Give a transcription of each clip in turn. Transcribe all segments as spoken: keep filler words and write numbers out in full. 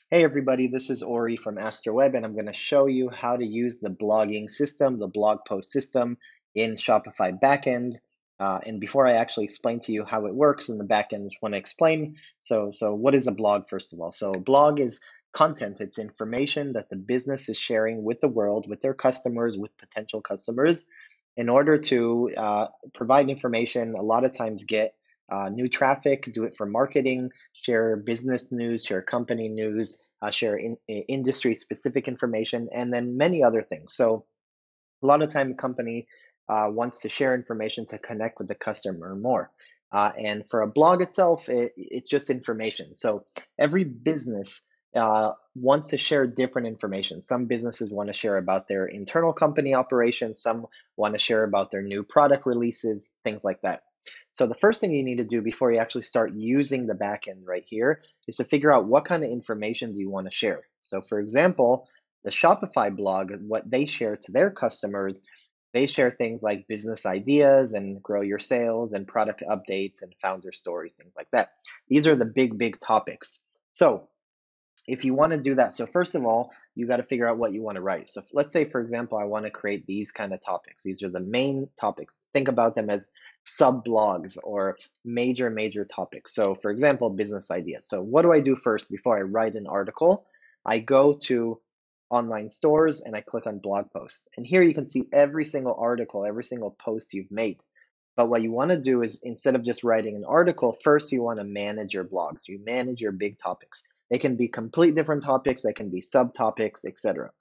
Hey everybody, this is Ori from AstroWeb, and I'm going to show you how to use the blogging system, the blog post system in Shopify backend. Uh, and before I actually explain to you how it works in the backend, I just want to explain. So, so what is a blog, first of all? So a blog is content, it's information that the business is sharing with the world, with their customers, with potential customers, in order to uh, provide information, a lot of times get uh, new traffic, do it for marketing, share business news, share company news, uh, share in, industry specific information, and then many other things. So a lot of time, a company uh, wants to share information to connect with the customer more. Uh, and for a blog itself, it, it's just information. So every business uh, wants to share different information. Some businesses want to share about their internal company operations. Some want to share about their new product releases, things like that. So the first thing you need to do before you actually start using the backend right here is to figure out what kind of information do you want to share. So for example, the Shopify blog, what they share to their customers, they share things like business ideas and grow your sales and product updates and founder stories, things like that. These are the big, big topics. So if you want to do that, so first of all, you got to figure out what you want to write. So let's say, for example, I want to create these kind of topics. These are the main topics. Think about them as sub blogs or major, major topics. So for example, business ideas. So what do I do first before I write an article? I go to online stores and I click on blog posts. And here you can see every single article, every single post you've made. But what you want to do is, instead of just writing an article, first you want to manage your blogs. You manage your big topics. They can be complete different topics, they can be subtopics, et cetera.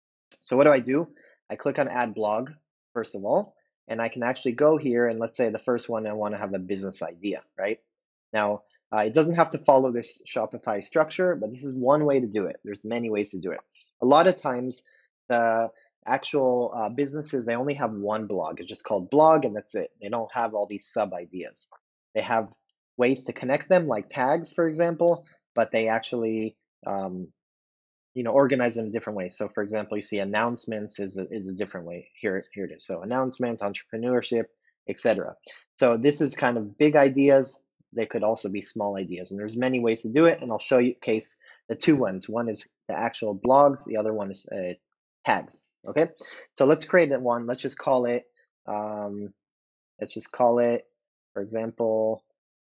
So what do I do? I click on add blog, first of all, and I can actually go here, and let's say the first one, I want to have a business idea, right? Now, uh, it doesn't have to follow this Shopify structure, but this is one way to do it. There's many ways to do it. A lot of times, the actual uh, businesses, they only have one blog. It's just called blog, and that's it. They don't have all these sub ideas. They have ways to connect them, like tags, for example, but they actually um, you know, organize them in different ways. So for example, you see announcements is a, is a different way. Here, here it is. So announcements, entrepreneurship, et cetera. So this is kind of big ideas. They could also be small ideas, and there's many ways to do it. And I'll show you case the two ones. One is the actual blogs. The other one is uh, tags. Okay. So let's create that one. Let's just call it. Um, let's just call it, for example,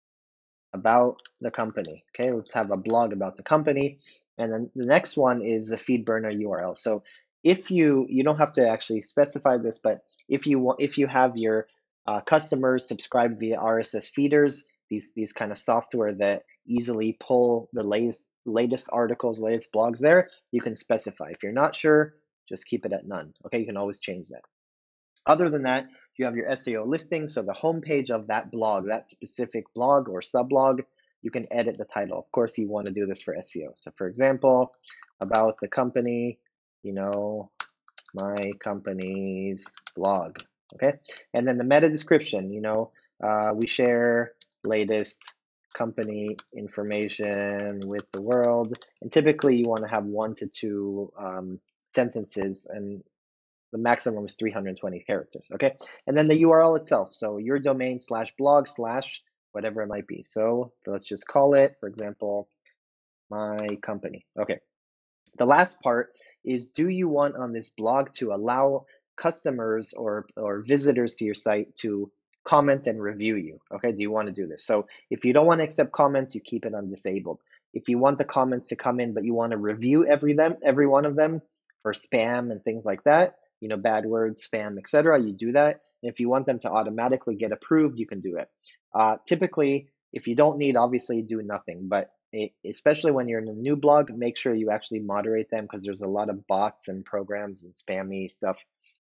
about the company. Okay, let's have a blog about the company. And then the next one is the feed burner U R L. So if you, you don't have to actually specify this, but if you want, if you have your uh, customers subscribe via R S S feeders, these, these kind of software that easily pull the latest, latest articles, latest blogs there, you can specify. If you're not sure, just keep it at none. Okay, you can always change that. Other than that, you have your S E O listing. So the homepage of that blog, that specific blog or sublog, you can edit the title. Of course, you want to do this for S E O. So for example, about the company, you know, my company's blog. Okay. And then the meta description, you know, uh, we share latest company information with the world. And typically you want to have one to two um, sentences, and the maximum is three hundred twenty characters, okay? And then the U R L itself, so your domain slash blog slash whatever it might be. So let's just call it, for example, my company. Okay, the last part is, do you want on this blog to allow customers or, or visitors to your site to comment and review you? Okay, do you want to do this? So if you don't want to accept comments, you keep it on disabled. If you want the comments to come in, but you want to review every them, every one of them for spam and things like that, you know, bad words, spam, et cetera, you do that. And if you want them to automatically get approved, you can do it. Uh, typically, if you don't need, obviously do nothing, but especially when you're in a new blog, make sure you actually moderate them, because there's a lot of bots and programs and spammy stuff.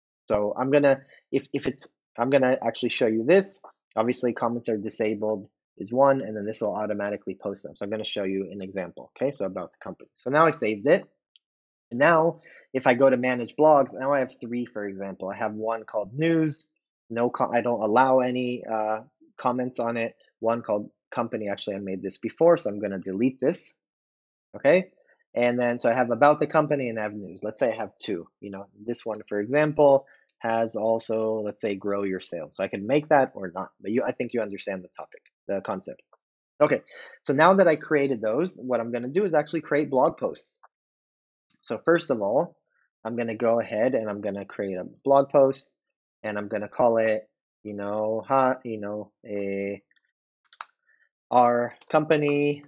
So I'm gonna, if, if it's, I'm gonna actually show you this. Obviously comments are disabled is one, and then this will automatically post them. So I'm gonna show you an example, okay? So about the company. So now I saved it. And now if I go to manage blogs, now I have three, for example. I have one called news, no, I don't allow any uh, comments on it. One called company, actually I made this before, so I'm gonna delete this, okay? And then, so I have about the company and I have news. Let's say I have two, you know, this one, for example, has also, let's say, grow your sales. So I can make that or not, but you, I think you understand the topic, the concept. Okay, so now that I created those, what I'm going to do is actually create blog posts. So first of all, I'm going to go ahead and I'm going to create a blog post, and I'm going to call it, you know, ha, you know, a our company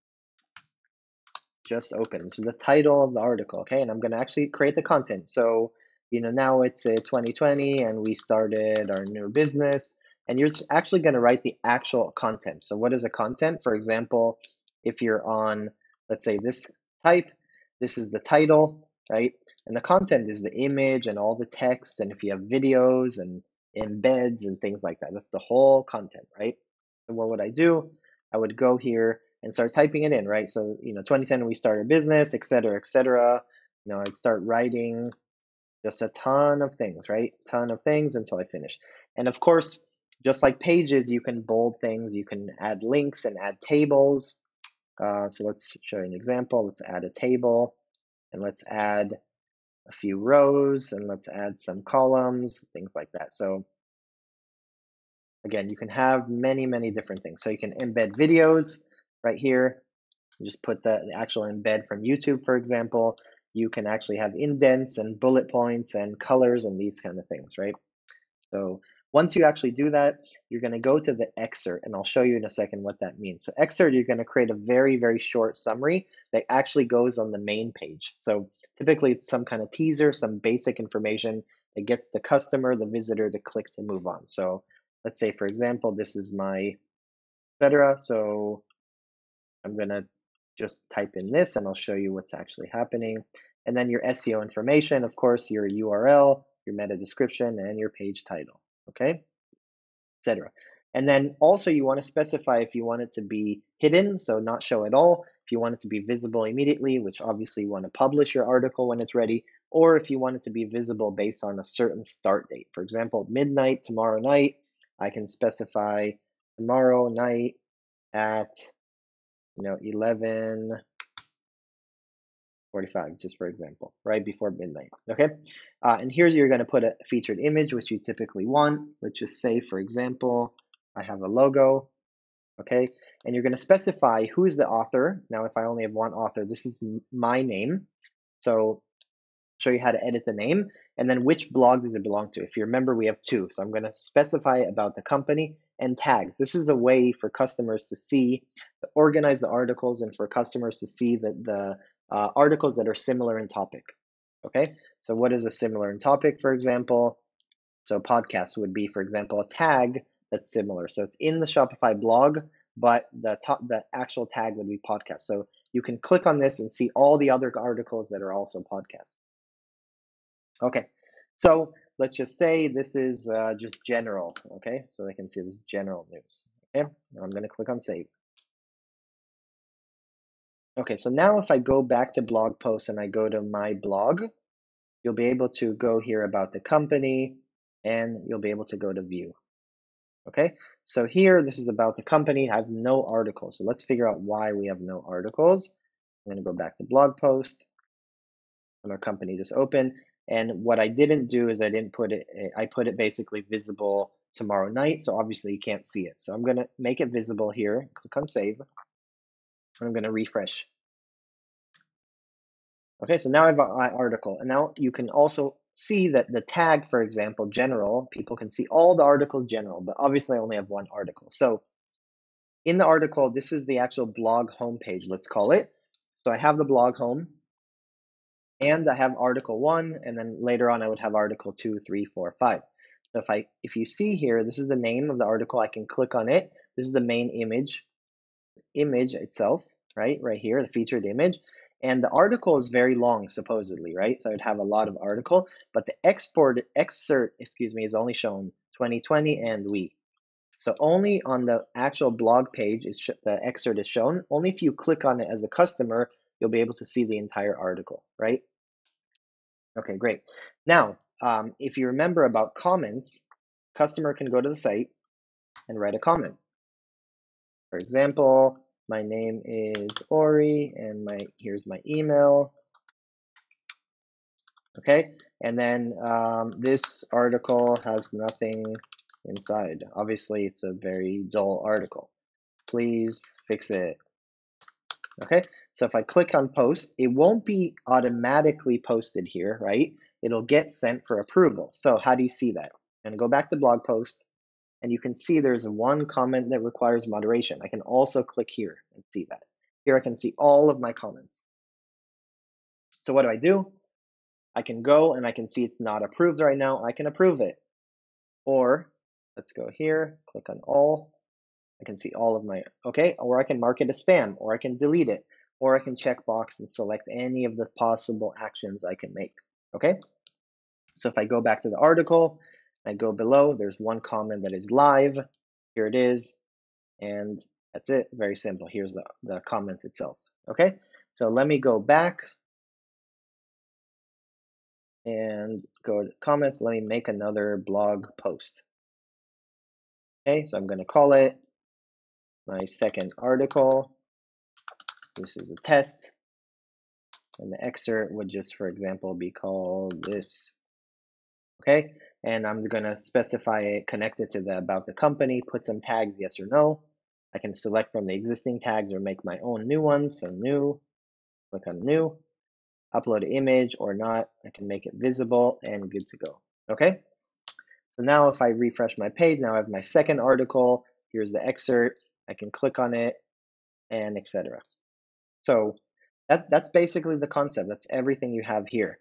just opened. So the title of the article, okay? And I'm going to actually create the content. So, you know, now it's a twenty twenty and we started our new business, and you're actually going to write the actual content. So what is a content? For example, if you're on, let's say this type, this is the title, right? And the content is the image and all the text. And if you have videos and embeds and things like that, that's the whole content, right? So what would I do? I would go here and start typing it in, right? So, you know, twenty ten, we started a business, et cetera, et cetera. You know, I'd start writing just a ton of things, right? Ton of things until I finish. And of course, just like pages, you can bold things, you can add links and add tables. Uh, so let's show you an example. Let's add a table, and let's add a few rows, and let's add some columns, things like that. So again, you can have many, many different things. So you can embed videos right here. Just put the, the actual embed from YouTube, for example. You can actually have indents and bullet points and colors and these kind of things, right? So once you actually do that, you're going to go to the excerpt, and I'll show you in a second what that means. So excerpt, you're going to create a very, very short summary that actually goes on the main page. So typically it's some kind of teaser, some basic information that gets the customer, the visitor to click to move on. So let's say, for example, this is my et cetera. So I'm going to just type in this and I'll show you what's actually happening. And then your S E O information, of course, your U R L, your meta description, and your page title, okay, et cetera. And then also you want to specify if you want it to be hidden, so not show at all, if you want it to be visible immediately, which obviously you want to publish your article when it's ready, or if you want it to be visible based on a certain start date. For example, midnight tomorrow night, I can specify tomorrow night at, you know, eleven forty-five, just for example, right before midnight, okay? Uh, and here's, you're gonna put a featured image, which you typically want. Let's just say, for example, I have a logo, okay? And you're gonna specify who is the author. Now, if I only have one author, this is my name. So show you how to edit the name, and then which blog does it belong to. If you remember, we have two. So I'm gonna specify about the company and tags. This is a way for customers to see, to organize the articles, and for customers to see the, the uh, articles that are similar in topic, okay? So what is a similar in topic, for example? So podcast would be, for example, a tag that's similar. So it's in the Shopify blog, but the top, the actual tag would be podcast. So you can click on this and see all the other articles that are also podcast. Okay, so let's just say this is uh, just general, okay? So they can see this general news, okay? I'm gonna click on save. Okay, so now if I go back to blog posts and I go to my blog, you'll be able to go here about the company, and you'll be able to go to view, okay? So here, this is about the company. I have no articles, so let's figure out why we have no articles. I'm gonna go back to blog post, and our company just opened. And what I didn't do is I didn't put it, I put it basically visible tomorrow night. So obviously you can't see it. So I'm going to make it visible here. Click on save. I'm going to refresh. Okay, so now I have my article. And now you can also see that the tag, for example, general, people can see all the articles general, but obviously I only have one article. So in the article, this is the actual blog homepage, let's call it. So I have the blog home, and I have article one, and then later on I would have article two, three, four, five. So if I if you see here, this is the name of the article. I can click on it. This is the main image, image itself, right? Right here, the featured image. And the article is very long, supposedly, right? So I'd have a lot of article, but the export excerpt, excuse me, is only shown twenty twenty and we. So only on the actual blog page is the excerpt is shown. Only if you click on it as a customer, you'll be able to see the entire article, right? Okay, great. Now, um, if you remember about comments, customer can go to the site and write a comment. For example, my name is Ori, and my here's my email. Okay, and then um, this article has nothing inside. Obviously, it's a very dull article. please fix it. Okay, so if I click on post, it won't be automatically posted here, right? It'll get sent for approval. So how do you see that? I'm gonna go back to blog post, and you can see there's one comment that requires moderation. I can also click here and see that. Here I can see all of my comments. So what do I do? I can go and I can see it's not approved right now. I can approve it. Or let's go here, click on all. I can see all of my, okay, or I can mark it as spam, or I can delete it, or I can check box and select any of the possible actions I can make, okay? So if I go back to the article, I go below, there's one comment that is live, here it is, and that's it, very simple. Here's the, the comment itself, okay? So let me go back and go to comments. Let me make another blog post. Okay, so I'm gonna call it my second article. This is a test. And the excerpt would just, for example, be called this, okay? And I'm gonna specify it connected to the about the company, put some tags, yes or no. I can select from the existing tags or make my own new ones, so new, click on new, upload an image or not, I can make it visible and good to go, okay? So now if I refresh my page, now I have my second article, here's the excerpt, I can click on it and et cetera. So that, that's basically the concept, that's everything you have here.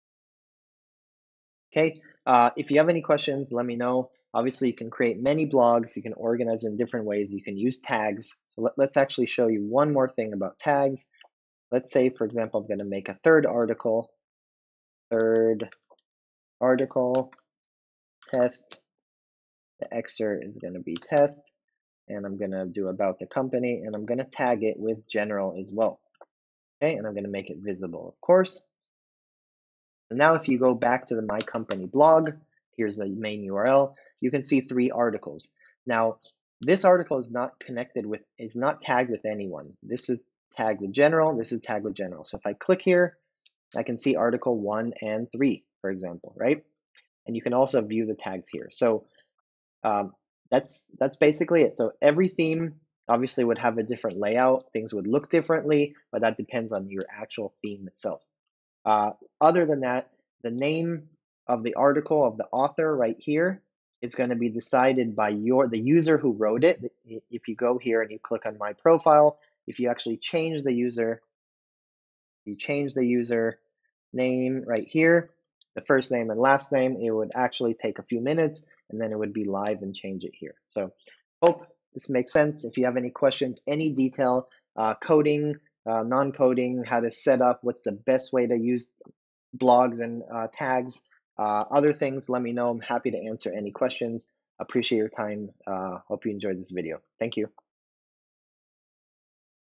Okay, uh, if you have any questions, let me know. Obviously, you can create many blogs. You can organize in different ways. You can use tags. So let, let's actually show you one more thing about tags. Let's say, for example, I'm going to make a third article. Third article, test. The excerpt is going to be test. And I'm going to do about the company. And I'm going to tag it with general as well. Okay, and I'm going to make it visible, of course. So now if you go back to the My Company blog, here's the main U R L, you can see three articles. Now, this article is not connected with, is not tagged with anyone. This is tagged with general, this is tagged with general. So if I click here, I can see article one and three, for example, right? And you can also view the tags here. So um, that's, that's basically it. So every theme obviously would have a different layout. Things would look differently, but that depends on your actual theme itself. Uh, other than that, the name of the article of the author right here is going to be decided by your the user who wrote it. If you go here and you click on my profile, if you actually change the user, you change the user name right here, the first name and last name, it would actually take a few minutes and then it would be live and change it here. So hope this makes sense. If you have any questions, any detail, uh, coding, uh, non-coding, how to set up, what's the best way to use blogs and uh, tags, uh, other things, let me know. I'm happy to answer any questions. Appreciate your time. Uh, hope you enjoyed this video. Thank you.